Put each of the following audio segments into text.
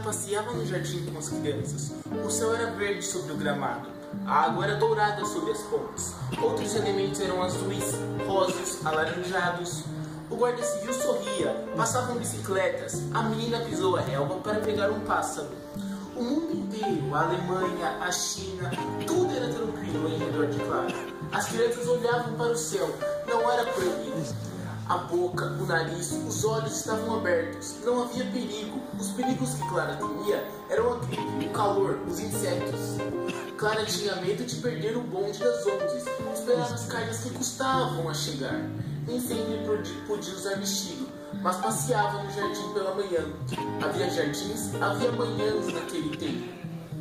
passeava no jardim com as crianças. O céu era verde sobre o gramado. A água era dourada sobre as pontes. Outros elementos eram azuis, rosas, alaranjados. O guarda civil sorria. Passavam bicicletas. A menina pisou a relva para pegar um pássaro. O mundo inteiro, a Alemanha, a China, tudo era tranquilo em redor de Clara. As crianças olhavam para o céu. Não era proibido. A boca, o nariz, os olhos estavam abertos. Não havia perigo. Os perigos que Clara temia eram a gripe, o calor, os insetos. Clara tinha medo de perder o bonde das 11. Esperava as cargas que custavam a chegar. Nem sempre podia usar vestido, mas passeava no jardim pela manhã. Havia jardins, havia manhãs naquele tempo.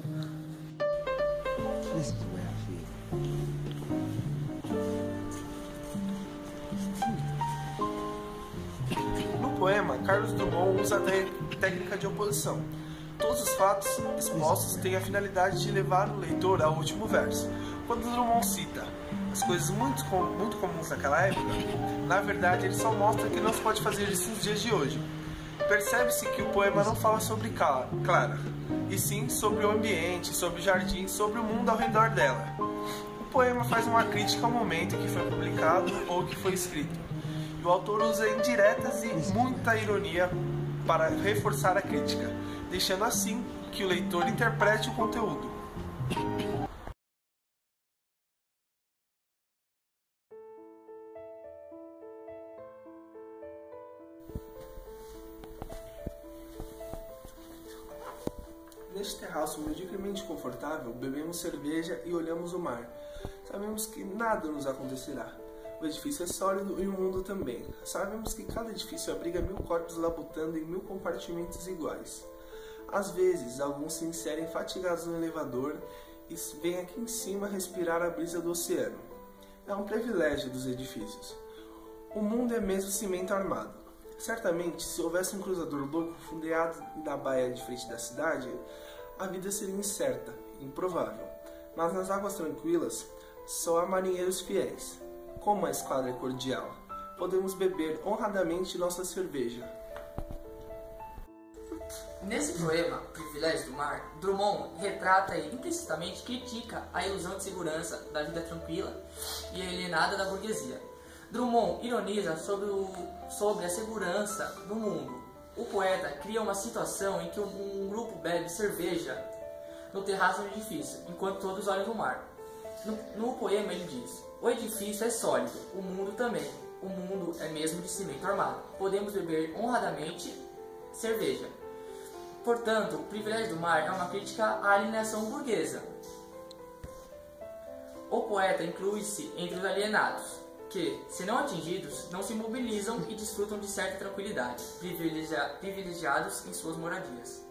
No poema, Carlos Drummond usa a técnica de oposição. Todos os fatos expostos têm a finalidade de levar o leitor ao último verso. Quando Drummond cita as coisas muito comuns naquela época, na verdade ele só mostra que não se pode fazer isso nos dias de hoje. Percebe-se que o poema não fala sobre Clara, e sim sobre o ambiente, sobre o jardim, sobre o mundo ao redor dela. O poema faz uma crítica ao momento em que foi publicado ou que foi escrito. E o autor usa indiretas e muita ironia para reforçar a crítica, deixando assim que o leitor interprete o conteúdo. Neste terraço mediocremente confortável, bebemos cerveja e olhamos o mar. Sabemos que nada nos acontecerá. O edifício é sólido e o mundo também. Sabemos que cada edifício abriga 1000 corpos labutando em 1000 compartimentos iguais. Às vezes, alguns se inserem fatigados no elevador e vêm aqui em cima respirar a brisa do oceano. É um privilégio dos edifícios. O mundo é mesmo cimento armado. Certamente, se houvesse um cruzador louco fundeado na baía de frente da cidade, a vida seria incerta, improvável. Mas nas águas tranquilas, só há marinheiros fiéis. Como a esquadra é cordial, podemos beber honradamente nossa cerveja. Nesse poema, Privilégio do Mar, Drummond retrata e implicitamente critica a ilusão de segurança da vida tranquila e alienada da burguesia. Drummond ironiza sobre a segurança do mundo. O poeta cria uma situação em que um grupo bebe cerveja no terraço do edifício, enquanto todos olham para o mar. No poema ele diz: o edifício é sólido, o mundo também. O mundo é mesmo de cimento armado. Podemos beber honradamente cerveja. Portanto, o Privilégio do Mar é uma crítica à alienação burguesa. O poeta inclui-se entre os alienados, que, se não atingidos, não se mobilizam e desfrutam de certa tranquilidade, privilegiados em suas moradias.